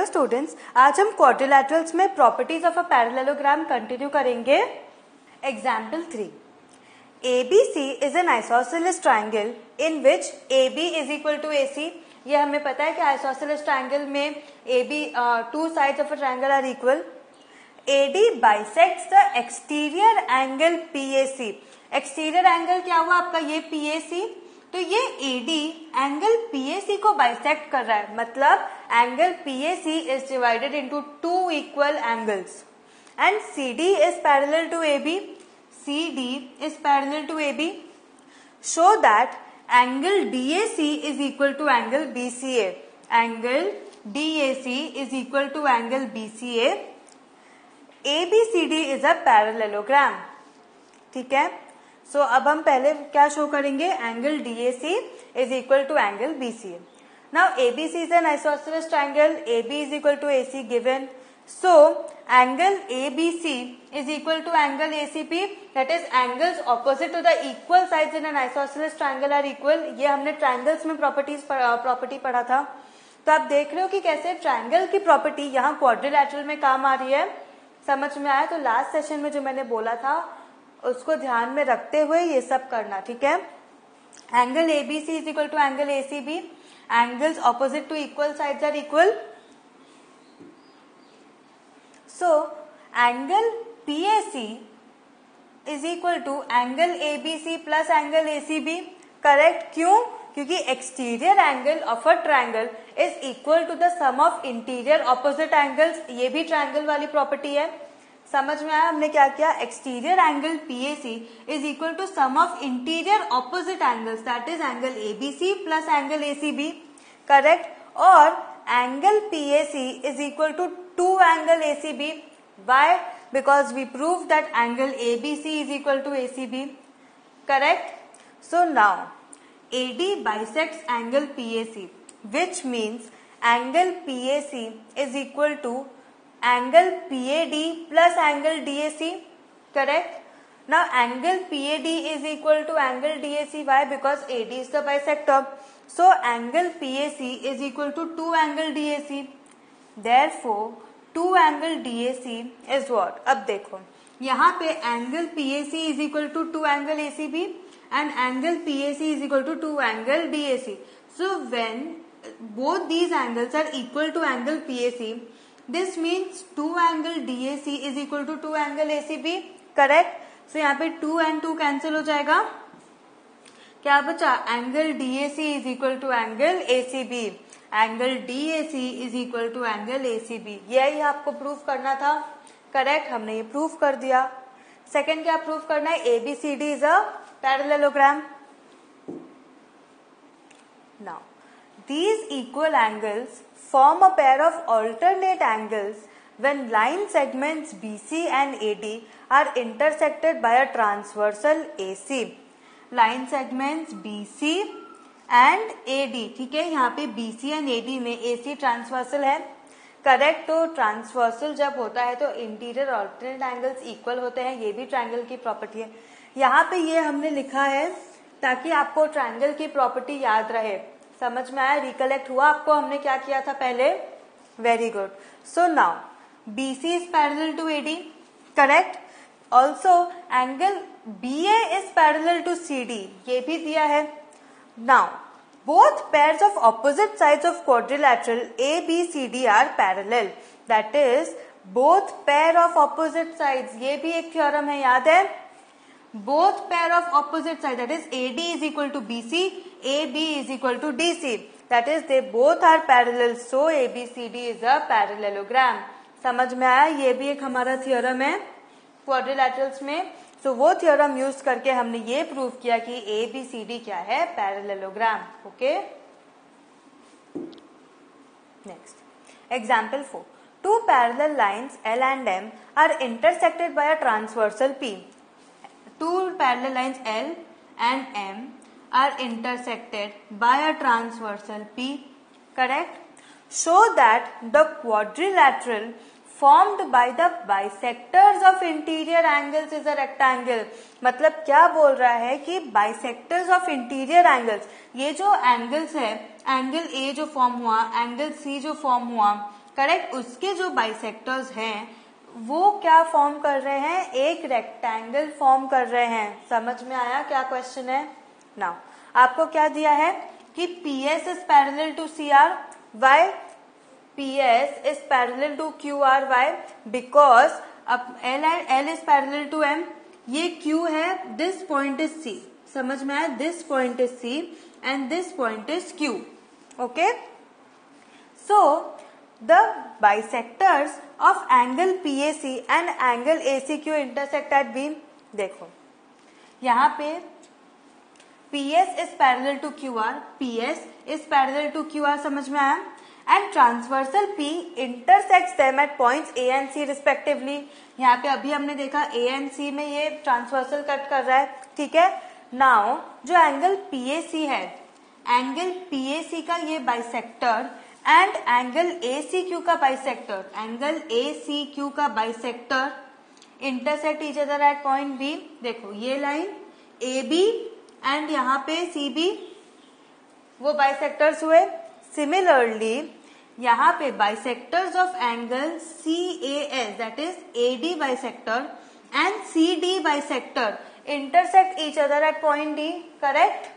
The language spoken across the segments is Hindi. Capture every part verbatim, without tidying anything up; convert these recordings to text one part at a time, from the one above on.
स्टूडेंट्स, आज हम क्वाड्रिलैटरल्स में properties of a parallelogram continue करेंगे। Example three, A B C is an isosceles triangle in which A B is equal to A C। ये हमें पता है कि isosceles triangle में A B uh, two sides of a triangle are equal। A D bisects the exterior angle P A C। exterior angle क्या हुआ आपका, ये P A C, तो ये A D angle P A C को बाइसेक्ट कर रहा है, मतलब angle P A C is divided into two equal angles and C D is parallel to A B। C D is parallel to A B. Show that angle D A C is equal to angle B C A। Angle D A C is equal to angle B C A। A B C D is a parallelogram। ठीक है, सो so, अब हम पहले क्या शो करेंगे, angle D A C is equal to angle B C A। Now A B C is an isosceles triangle, A B is equal to A C given। So angle A B C is equal to angle A C P, that is angles opposite to the equal sides in an isosceles triangle are equal। ये हमने ट्रायंगल्स में प्रॉपर्टीज प्रॉपर्टी पढ़ा था, तो आप देख रहे हो कि कैसे ट्रायंगल की प्रॉपर्टी यहाँ क्वाड्रिलैटरल में काम आ रही है। समझ में आया? तो लास्ट सेशन में जो मैंने बोला था उसको ध्यान में रखते हुए ये सब करना, ठीक है। Angle A B C is equal to angle A C B, angles opposite to equal sides are equal। So angle P A C is equal to angle A B C plus angle A C B। Correct, क्यों? क्योंकि exterior angle of a triangle is equal to the sum of interior opposite angles. ये भी ट्रायंगल वाली प्रॉपर्टी है। समझ में आया हमने क्या किया? Exterior angle P A C is equal to sum of interior opposite angles, that is angle A B C plus angle A C B। Correct, और angle P A C is equal to two angle A C B। Why? Because we proved that angle A B C is equal to A C B। Correct? So now A D bisects angle P A C, which means angle P A C is equal to angle P A D plus angle D A C। Correct? Now angle P A D is equal to angle D A C। Why? Because A D is the bisector। So angle P A C is equal to two angle D A C। Therefore two angle D A C is what? अब देखो यहाँ पे angle P A C is equal to two angle A C B and angle P A C is equal to two angle D A C। So when both these angles are equal to angle P A C, this means two angle D A C is equal to two angle A C B। Correct? So यहाँ पे two and two cancel हो जाएगा, क्या बचा? Angle D A C is equal to angle A C B। Angle D A C is equal to angle A C B। यही आपको प्रूफ करना था। करेक्ट, हमने ये प्रूफ कर दिया। सेकंड क्या प्रूफ करना है? A B C D is a parallelogram। Now these equal angles form a pair of alternate angles when line segments B C and A D are intersected by a transversal A C। Line segments B C and A D, ठीक है, यहाँ पे B C and A D में A C ट्रांसवर्सल है। करेक्ट, तो ट्रांसवर्सल जब होता है तो इंटीरियर ऑल्टरनेट एंगल्स इक्वल होते हैं। ये भी ट्रायंगल की प्रॉपर्टी है। यहाँ पे ये हमने लिखा है ताकि आपको ट्रायंगल की प्रॉपर्टी याद रहे। समझ में आया? रिकलेक्ट हुआ आपको हमने क्या किया था पहले? Very good. So now B C is parallel to A D। Correct, also angle B A is parallel to C D, ये भी दिया है। Now both pairs of opposite sides of quadrilateral A B C D are parallel, that is both pair of opposite sides, ये भी एक थ्योरम है, याद है? both pair of opposite sides, that is A D is equal to B C, A B is equal to D C, that is they both are parallel, so A B C D is a parallelogram। समझ में आया? ये भी एक हमारा थ्योरम है क्वाड्रिलैटरल्स में। सो so, वो थ्योरम यूज करके हमने ये प्रूव किया कि A B C D क्या है? Parallelogram. Okay, next example four, two parallel lines L and M are intersected by a transversal P। Two parallel lines L and M are intersected by a transversal P। Correct, show that the quadrilateral formed by the bisectors of interior angles is a rectangle। मतलब क्या बोल रहा है कि bisectors of interior angles, ये जो angles है, एंगल A जो फॉर्म हुआ, एंगल C जो फॉर्म हुआ, करेक्ट, उसके जो बाइसेक्टर्स हैं वो क्या फॉर्म कर रहे हैं, एक रेक्टेंगल फॉर्म कर रहे हैं। समझ में आया क्या क्वेश्चन है? नाउ आपको क्या दिया है कि P S is parallel to C R, why P S is parallel to Q R, why because अब L L is parallel to M, ये क्यू है, दिस पॉइंट इज सी। समझ में आया? This point is C and this point is Q. Okay, so the bisectors of angle P A C and angle A C Q intersect at B। देखो यहाँ पे P S is parallel to Q R, P S is parallel to Q R, समझ में आया? And transversal P intersects them at points A and C respectively। यहाँ पे अभी हमने देखा A and C में ये ट्रांसवर्सल कट कर रहा है, ठीक है। नाउ जो एंगल P A C है, एंगल P A C का ये bisector and angle A C Q का bisector, angle A C Q का bisector intersect each other at point B। देखो ये लाइन A B एंड यहाँ पे C B वो बाइसेक्टर्स हुए। सिमिलरली यहाँ पे bisectors of angle C A S that is A D bisector and C D bisector intersect each other at point D, correct.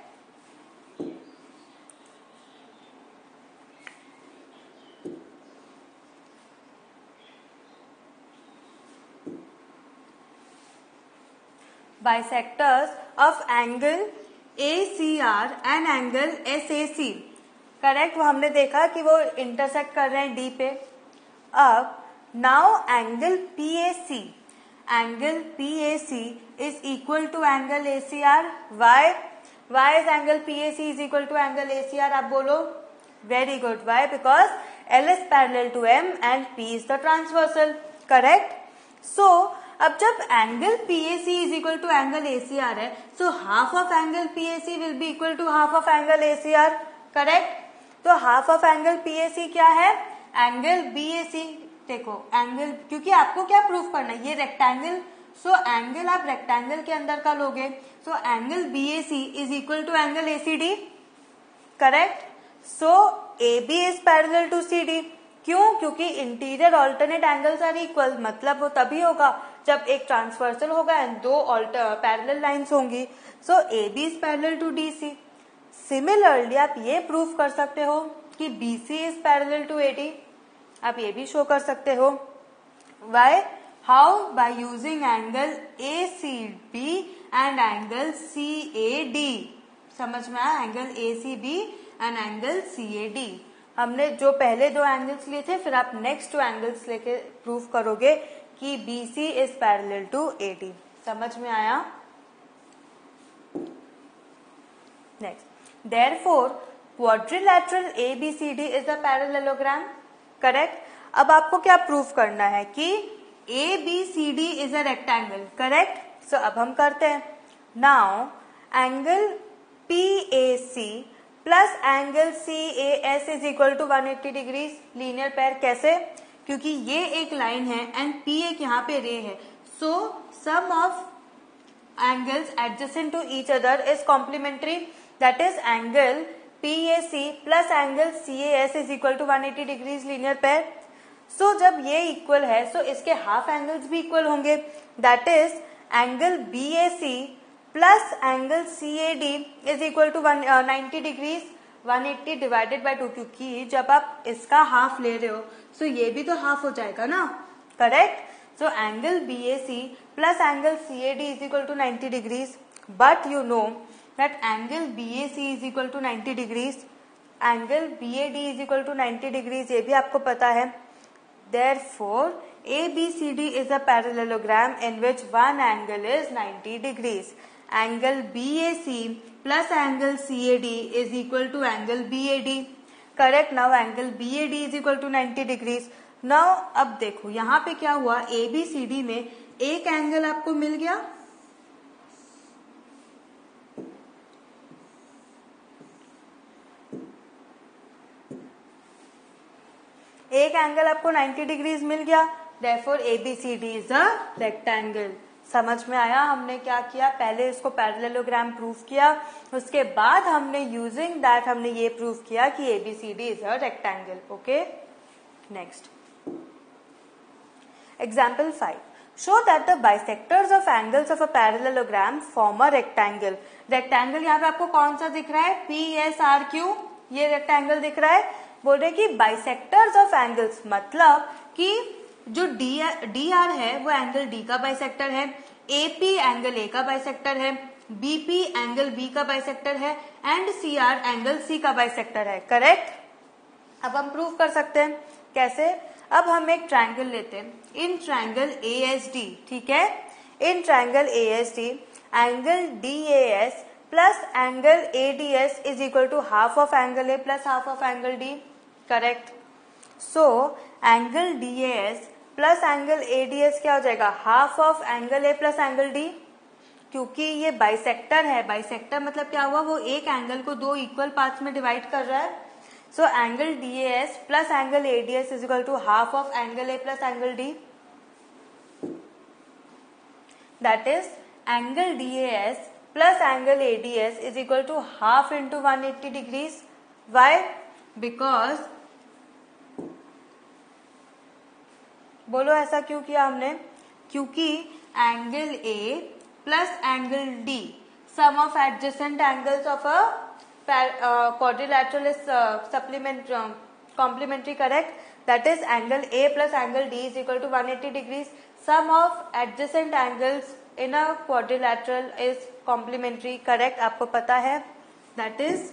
Bisectors of angle A C R and angle S A C, correct, वो हमने देखा कि वो इंटरसेक्ट कर रहे हैं D पे। अब now angle P A C, angle P A C is equal to angle A C R, why why is angle P A C is equal to angle A C R, आप बोलो। Very good, why because L is parallel to M and P is the transversal, correct. So अब जब angle P A C is equal to angle A C R है, so half of angle P A C will be equal to half of angle A C R, correct. तो half of angle P A C क्या है, एंगल B A C। देखो एंगल, क्योंकि आपको क्या प्रूफ करना है, ये रेक्टेंगल, सो एंगल आप रेक्टेंगल के अंदर का लोगे, so angle B A C is equal to angle A C D, correct. So A B is parallel to C D, क्यों? क्योंकि interior alternate angles are equal, मतलब वो तभी होगा जब एक ट्रांसवर्सल होगा एंड दो पैरेलल लाइंस होंगी। So A B is parallel to D C। Similarly आप ये प्रूफ कर सकते हो कि B C is parallel to A D, आप ये भी शो कर सकते हो। Why? How? By using angle A C B and angle C A D। समझ में आया? Angle A C B and angle C A D। हमने जो पहले दो एंगल्स लिए थे, फिर आप नेक्स्ट टू एंगल्स लेके प्रूफ करोगे कि B C is parallel to A D। समझ में आया? Next, therefore quadrilateral A B C D is a parallelogram, correct. अब आपको क्या प्रूफ करना है कि A B C D is a rectangle, correct. So अब हम करते हैं। Now angle P A C plus angle C A S is equal to one eighty degrees, linear pair. कैसे? क्योंकि ये एक लाइन है एंड P एक यहाँ पे रे है, so sum of angles adjacent to each other is complementary, that is angle P A C plus angle C A S is equal to one eighty degrees, linear pair. So जब ये इक्वल है, सो so इसके हाफ एंगल्स भी इक्वल होंगे, that is angle B A C plus angle C A D is equal to ninety degrees, one eighty divided by two, क्योंकि जब आप इसका हाफ ले रहे हो सो so ये भी तो हाफ हो जाएगा ना, correct. So angle B A C plus angle C A D is equal to ninety degrees, but you know that angle B A C is equal to ninety degrees, angle B A D is equal to ninety degrees, ये भी आपको पता है। Therefore, A B C D is a parallelogram in which one angle is ninety degrees. Angle B A C plus angle C A D is equal to angle B A D. Correct. Now angle B A D is equal to ninety degrees. Now अब देखो यहाँ पे क्या हुआ, A B C D में एक एंगल आपको मिल गया, एक एंगल आपको नाइन्टी डिग्रीज मिल गया, therefore A B C D is a rectangle। समझ में आया? हमने क्या किया, पहले इसको पैरेललोग्राम प्रूफ किया, उसके बाद हमने यूजिंग दैट हमने ये प्रूफ किया कि A B C D is a rectangle। Okay, next example five, show that the bisectors of angles of a parallelogram form a rectangle. Rectangle यहाँ पे आपको कौन सा दिख रहा है, पी एस आर क्यू, ये रेक्टेंगल दिख रहा है। बोल रहे कि बाइसेक्टर्स ऑफ एंगल्स, मतलब कि जो डी डी आर है वो एंगल डी का बाइसेक्टर है, ए पी एंगल ए का बाइसेक्टर है, बी पी एंगल बी का बाइसेक्टर है and C R angle C का बाइसेक्टर है। करेक्ट। अब हम प्रूव कर सकते हैं कैसे। अब हम एक ट्रायंगल लेते हैं, in triangle A S D, ठीक है। In triangle A S D angle D A S plus angle A D S is equal to half of angle A plus half of angle D. Correct. So angle D A S plus angle A D S क्या हो जाएगा, half of angle A plus angle D. क्योंकि ये बाइसेक्टर है, बाइसेक्टर मतलब क्या हुआ, वो एक एंगल को दो इक्वल पार्ट्स में डिवाइड कर रहा है। So angle D A S plus angle A D S is equal to half of angle A plus angle D. That is angle D A S plus angle A D S is equal to half into one eighty degrees. Why, because, बोलो ऐसा क्यों किया हमने, क्योंकि angle A plus angle D sum of adjacent angles of a quadrilateral is uh, supplement uh, complementary, correct. That is angle A plus angle D is equal to one hundred eighty degrees. Sum of adjacent angles in a quadrilateral is complementary, correct. आपको पता है, that is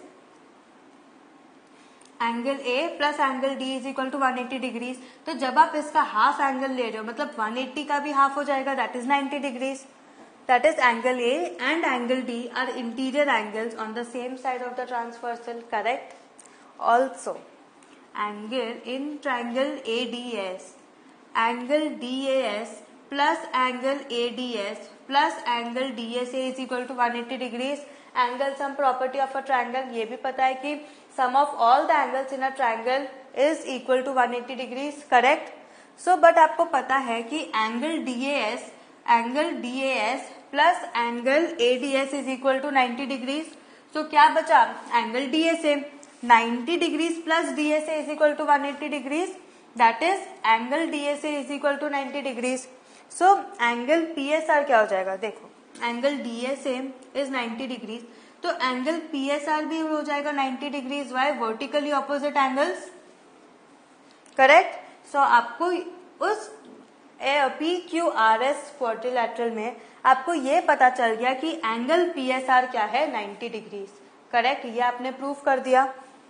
angle A plus angle D is equal to one hundred eighty degrees. तो जब आप इसका हाफ एंगल ले रहे हो, मतलब one hundred eighty का भी हाफ हो जाएगा, that is ninety degrees. That is angle A and angle D are interior angles on the same side of the transversal, correct. Also, angle in triangle A D S, angle D A S plus angle A D S plus angle D S A is equal to one hundred eighty degrees. Angle sum property of a triangle, ये भी पता है कि sum of all the angles in a triangle is equal to one hundred eighty degrees, correct. So, but आपको पता है कि angle D A S, angle D A S plus angle A D S is equal to ninety degrees. तो क्या बचा, angle D S A ninety degrees plus D S A is equal to one eighty degrees. That is angle D S A is equal to ninety degrees. So angle P S R क्या हो जाएगा, देखो angle D S A is ninety degrees, तो एंगल पी एस आर भी हो जाएगा ninety degrees. Y, vertically opposite angles, correct. So आपको उस P Q R S quadrilateral में आपको ये पता चल गया कि एंगल पी एस आर क्या है, नाइन्टी डिग्रीज, करेक्ट। ये आपने प्रूफ कर दिया।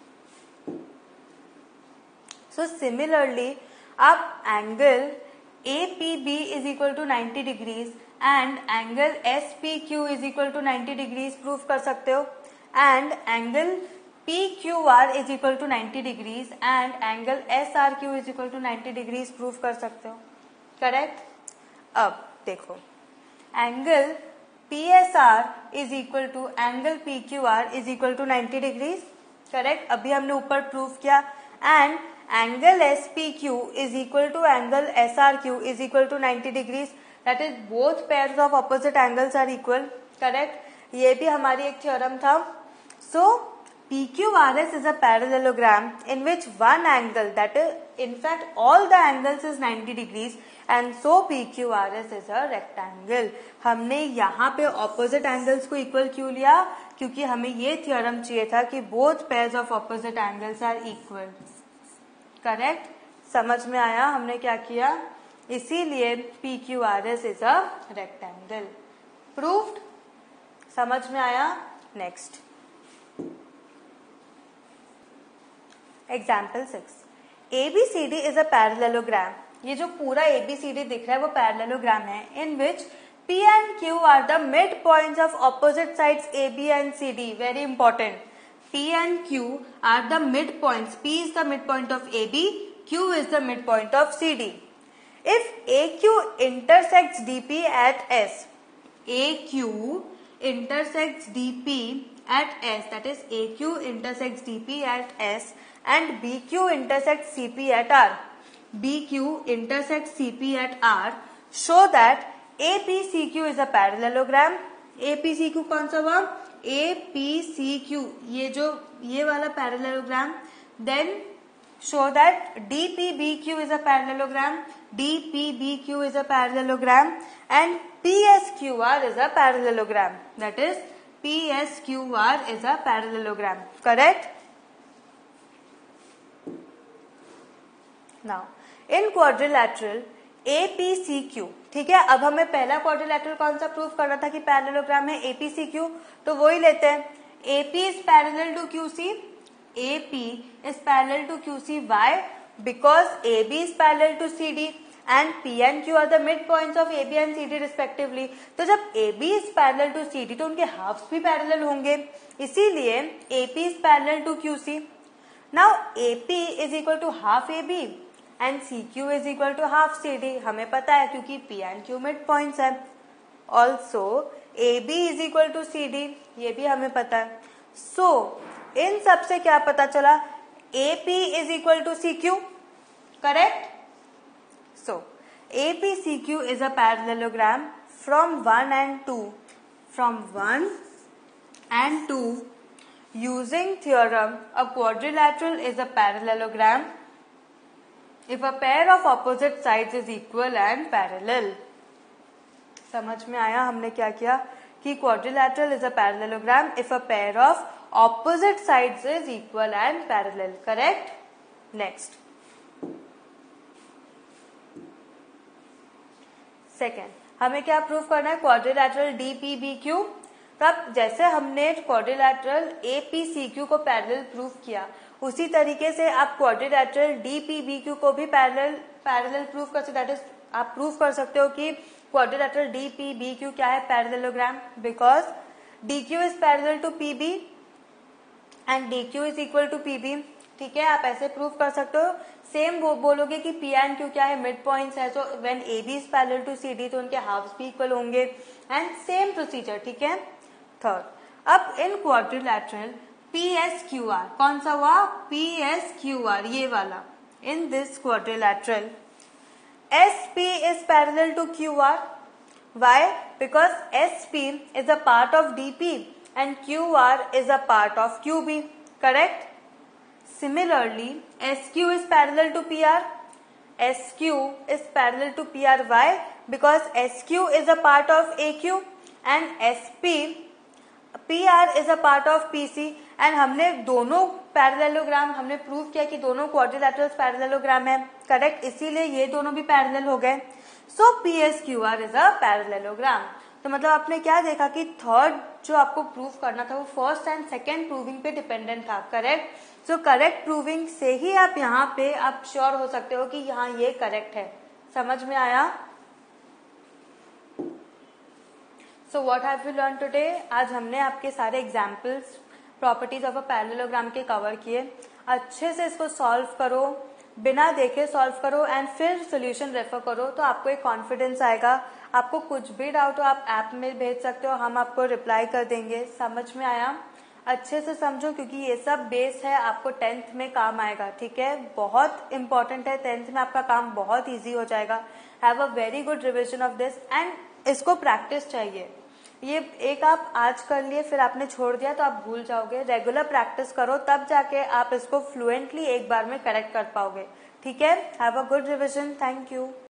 सो सिमिलरली आप angle A P B is equal to ninety degrees and angle S P Q is equal to ninety degrees proof कर सकते हो, and angle P Q R is equal to ninety degrees and angle S R Q is equal to ninety degrees proof कर सकते हो, करेक्ट। अब देखो angle P S R is equal to angle P Q R is equal to ninety degrees, correct. अभी हमने ऊपर प्रूफ किया। And angle S P Q is equal to angle S R Q is equal to ninety degrees. That is both pairs of opposite angles are equal, correct. ये भी हमारी एक थ्योरम था। सो P Q R S is a parallelogram in which one angle, that is, in fact, all the angles is ninety degrees, and so P Q R S is a rectangle. हमने यहाँ पे opposite angles को equal क्यों लिया, क्योंकि हमें ये theorem चाहिए था कि both pairs of opposite angles are equal. Correct? समझ में आया हमने क्या किया? इसीलिए P Q R S is a rectangle. Proved? समझ में आया? Next. Example six, A B C D is a parallelogram. ये जो पूरा ए बी सी डी दिख रहा है वो पैरेललोग्राम है, in which P and Q are the mid points of opposite sides A B and C D. Very important, P and Q are the mid points, P is the mid point of A B, Q is the mid point of C D. If A Q intersects D P at S, A Q intersects D P at S, that is A Q intersects D P at S and B Q intersects C P at R. B Q intersects C P at R. Show that A P C Q is a parallelogram. A P C Q कौन सा हुआ? A P C Q, ये जो ये वाला parallelogram. Then show that D P B Q is a parallelogram, D P B Q is a parallelogram and P S Q R is a parallelogram. That is P S Q R is a parallelogram. Correct? Now, in quadrilateral A P C Q, ठीक है, अब हमें पहला क्वाड्रिलेटरल कौन सा प्रूव करना था कि पैरेललोग्राम है A P C Q, तो वो ही लेते हैं. A P is parallel to Q C. A P is parallel to Q C. Why? Because A B is parallel to C D and P and Q are the midpoints of A B and C D respectively. तो जब A B is parallel to C D तो उनके हाफ्स भी पैरेलल होंगे, इसीलिए A P is parallel to Q C. Now A P is equal to half A B and C Q is equal to half C D. हमें पता है क्योंकि P and Q midpoints है. Also A B is equal to C D, ये भी हमें पता है. So इन सब से क्या पता चला? A P is equal to C Q. Correct? So A P C Q is a parallelogram from one and two. From one and two, using theorem, a quadrilateral is a parallelogram if a pair of opposite sides is equal and parallel. समझ में आया हमने क्या किया कि quadrilateral is a parallelogram if a pair of opposite sides is equal and parallel. Correct? Next. Second, हमें क्या प्रूव करना है? quadrilateral D P B Q. तब जैसे हमने quadrilateral A P C Q को पैरेलल प्रूव किया, उसी तरीके से आप quadrilateral D P B Q को भी पैरेलल पैरेलल प्रूव कर सकते. दैट इज आप प्रूव कर सकते हो कि quadrilateral D P B Q क्या है? Parallelogram. Because D Q is parallel to P B and D Q is equal to P B. ठीक है, आप ऐसे प्रूव कर सकते हो. सेम वो बोलोगे कि P एंड Q क्या है? मिड पॉइंट्स है. So when A B is parallel to C D तो उनके हाफ्स भी इक्वल होंगे एंड सेम प्रोसीजर. ठीक है. थर्ड, अब in quadrilateral P S Q R कौन सा हुआ? P S Q R, ये वाला. In this quadrilateral S P is parallel to Q R. Why? Because S P is a part of D P and Q R is a part of Q B. Correct? Similarly, S Q is parallel to P R. S Q is parallel to P R. Why? Because S Q is a part of A Q and S P P R is a part of P C. And हमने दोनों पैरेललोग्राम हमने प्रूव किया कि दोनों क्वाड्रिलैटरल्स पैरेललोग्राम है. करेक्ट? इसीलिए ये दोनों भी पैरेलल हो गए. So P S Q R is a parallelogram. तो मतलब आपने क्या देखा कि थर्ड जो आपको प्रूव करना था वो फर्स्ट एंड सेकेंड प्रूविंग पे डिपेंडेंट था. करेक्ट? सो करेक्ट प्रूविंग से ही आप यहाँ पे आप श्योर हो सकते हो कि यहाँ ये करेक्ट है. समझ में आया? So what have you learn today? आज हमने आपके सारे examples properties of a parallelogram के कवर किए. अच्छे से इसको सॉल्व करो, बिना देखे सॉल्व करो एंड फिर सोल्यूशन रेफर करो, तो आपको एक कॉन्फिडेंस आएगा. आपको कुछ भी डाउट हो आप ऐप में भेज सकते हो, हम आपको रिप्लाई कर देंगे. समझ में आया? अच्छे से समझो क्योंकि ये सब बेस है, आपको टेंथ में काम आएगा. ठीक है, बहुत इंपॉर्टेंट है. टेंथ में आपका काम बहुत ईजी हो जाएगा. Have a very good revision of this and इसको प्रैक्टिस चाहिए. ये एक आप आज कर लिए फिर आपने छोड़ दिया तो आप भूल जाओगे. रेगुलर प्रैक्टिस करो तब जाके आप इसको फ्लुएंटली एक बार में करेक्ट कर पाओगे. ठीक है, have a good revision. Thank you.